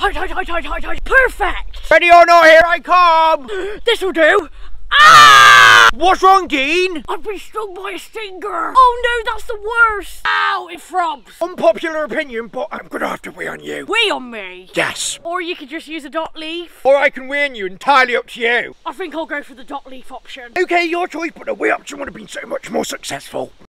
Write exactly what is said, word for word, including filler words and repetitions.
Hide, hide, hide, hide, hide, hide. Perfect. Ready or not, here I come. This'll do. Ah! What's wrong, Dean? I've been stung by a stinger. Oh no, that's the worst. Ow, it throbs. Unpopular opinion, but I'm gonna have to wee on you. Wee on me? Yes. Or you could just use a dot leaf. Or I can wee on you, entirely up to you. I think I'll go for the dot leaf option. Okay, your choice, but the wee option would have been so much more successful.